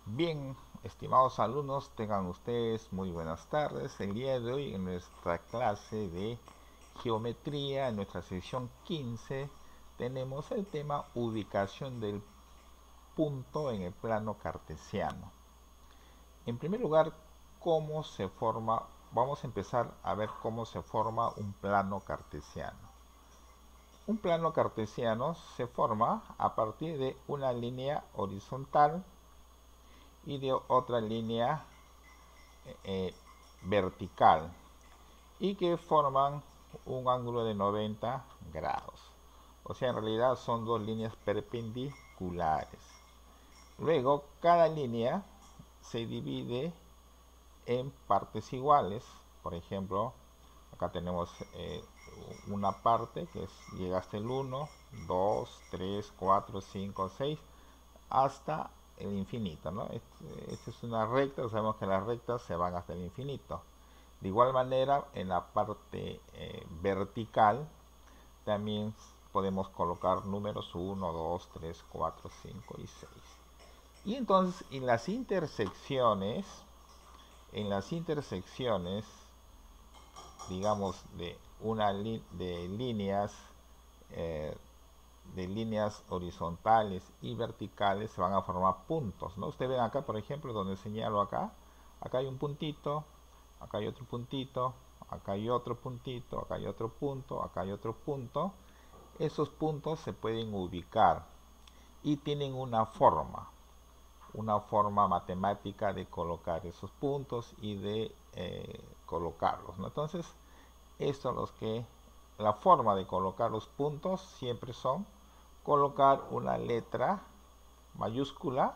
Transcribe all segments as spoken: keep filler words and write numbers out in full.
Bien, estimados alumnos, tengan ustedes muy buenas tardes. El día de hoy en nuestra clase de geometría, en nuestra sección quince, tenemos el tema ubicación del punto en el plano cartesiano. En primer lugar, ¿cómo se forma? Vamos a empezar a ver cómo se forma un plano cartesiano. Un plano cartesiano se forma a partir de una línea horizontal y de otra línea eh, vertical y que forman un ángulo de noventa grados. O sea, en realidad son dos líneas perpendiculares. Luego, cada línea se divide en partes iguales. Por ejemplo, acá tenemos eh, una parte que es, llega hasta el uno, dos, tres, cuatro, cinco, seis, hasta el infinito, ¿no? Esta es una recta, sabemos que las rectas se van hasta el infinito. De igual manera, en la parte eh, vertical también podemos colocar números uno, dos, tres, cuatro, cinco y seis. Y entonces en las intersecciones, en las intersecciones, digamos, de una li de líneas eh, de líneas horizontales y verticales se van a formar puntos, ¿no? Ustedes ven acá, por ejemplo, donde señalo acá, acá hay un puntito, acá hay otro puntito, acá hay otro puntito, acá hay otro punto, acá hay otro punto. Esos puntos se pueden ubicar y tienen una forma, una forma matemática de colocar esos puntos y de eh, colocarlos, ¿no? Entonces, esto los que la forma de colocar los puntos siempre son colocar una letra mayúscula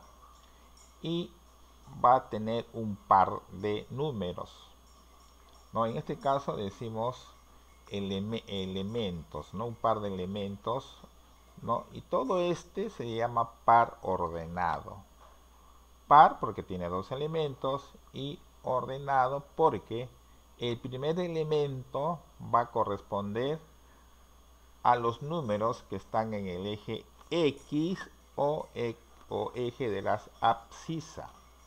y va a tener un par de números, ¿no? En este caso decimos ele elementos, ¿no? Un par de elementos, ¿no? Y todo este se llama par ordenado. Par porque tiene dos elementos y ordenado porque el primer elemento va a corresponder a los números que están en el eje X o, e, o eje de las abscisas.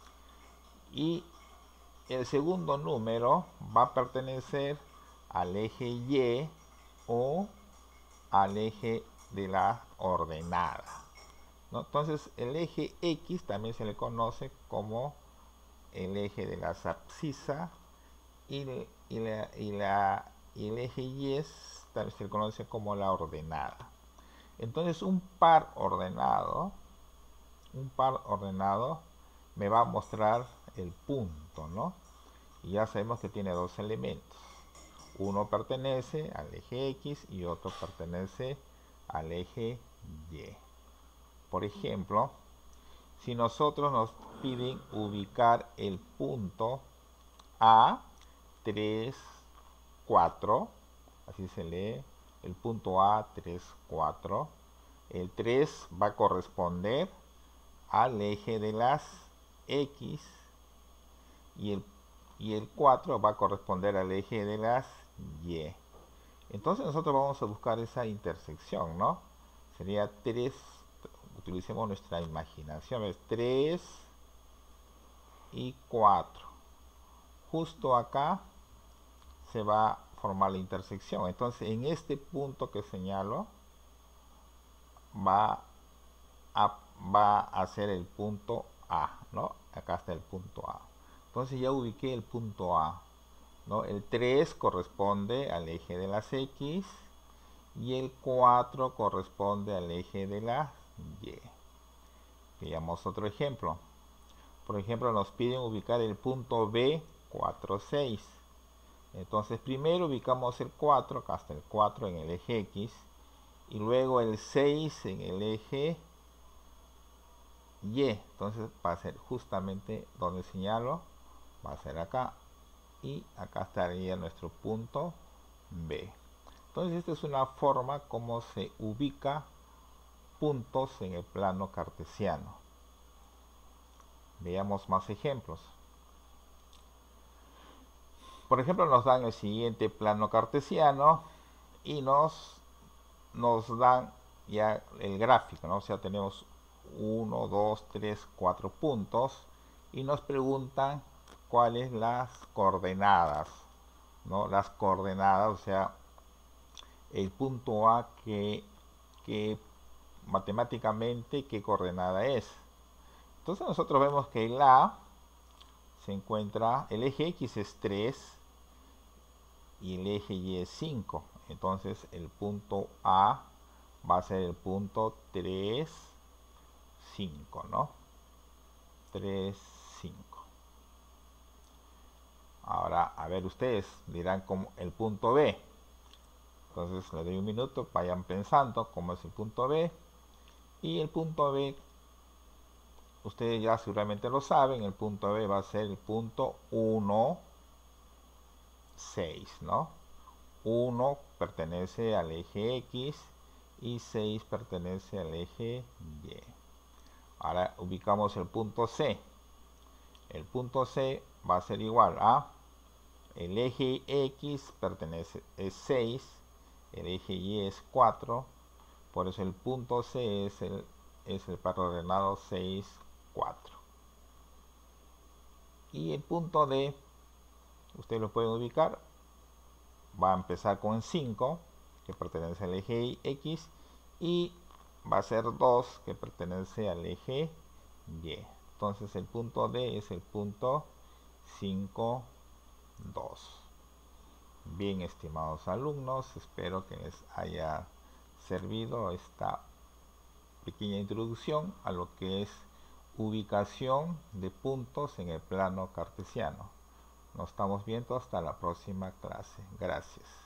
Y el segundo número va a pertenecer al eje Y o al eje de la ordenada, ¿no? Entonces el eje X también se le conoce como el eje de las abscisas y, y, la, y, la, y el eje Y también se le conoce como la ordenada. Entonces un par ordenado, un par ordenado me va a mostrar el punto, ¿no? Y ya sabemos que tiene dos elementos. Uno pertenece al eje X y otro pertenece al eje Y. Por ejemplo, si nosotros nos piden ubicar el punto A tres, cuatro, así se lee, el punto A tres, cuatro, el tres va a corresponder al eje de las X y el, y el cuatro va a corresponder al eje de las Y. Entonces nosotros vamos a buscar esa intersección, ¿no? Sería tres, utilicemos nuestra imaginación, es tres y cuatro. Justo acá se va a formar la intersección. Entonces en este punto que señalo va a, va a ser el punto A, ¿no? Acá está el punto A. Entonces ya ubiqué el punto A, ¿no? El tres corresponde al eje de las X y el cuatro corresponde al eje de la Y. Veamos otro ejemplo. Por ejemplo, nos piden ubicar el punto B cuatro, seis. Entonces primero ubicamos el cuatro, acá está el cuatro en el eje X, y luego el seis en el eje Y. Entonces va a ser justamente donde señalo, va a ser acá, y acá estaría nuestro punto B. Entonces esta es una forma como se ubica puntos en el plano cartesiano. Veamos más ejemplos. Por ejemplo, nos dan el siguiente plano cartesiano y nos, nos dan ya el gráfico, ¿no? O sea, tenemos uno, dos, tres, cuatro puntos y nos preguntan cuáles las coordenadas, ¿no? Las coordenadas, o sea, el punto A que, que matemáticamente qué coordenada es. Entonces nosotros vemos que el A se encuentra, el eje X es tres y el eje Y es cinco. Entonces el punto A va a ser el punto tres, cinco, ¿no? tres, cinco. Ahora, a ver, ustedes dirán como el punto B. Entonces les doy un minuto, vayan pensando cómo es el punto B. Y el punto B, ustedes ya seguramente lo saben, el punto B va a ser el punto uno, seis, ¿no? uno pertenece al eje X y seis pertenece al eje Y. Ahora ubicamos el punto C. El punto C va a ser igual a el eje X pertenece es seis, el eje Y es cuatro, por eso el punto C es el, es el par ordenado seis, cuatro. Y el punto D, ustedes lo pueden ubicar, va a empezar con cinco, que pertenece al eje X, y va a ser dos, que pertenece al eje Y. Entonces el punto D es el punto cinco, dos. Bien, estimados alumnos, espero que les haya servido esta pequeña introducción a lo que es ubicación de puntos en el plano cartesiano. Nos estamos viendo hasta la próxima clase. Gracias.